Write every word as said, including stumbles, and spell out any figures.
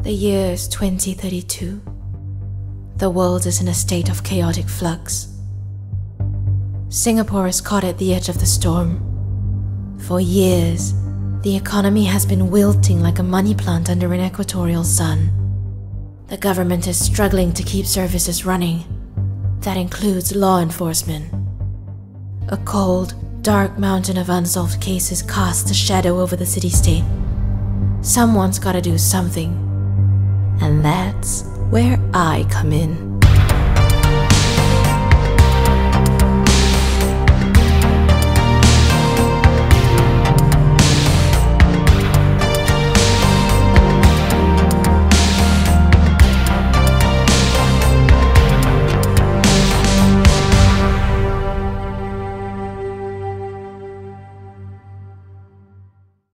The year is twenty thirty-two. The world is in a state of chaotic flux. Singapore is caught at the edge of the storm. For years, the economy has been wilting like a money plant under an equatorial sun. The government is struggling to keep services running. That includes law enforcement. A cold, dark mountain of unsolved cases casts a shadow over the city-state. Someone's gotta do something. And that's where I come in.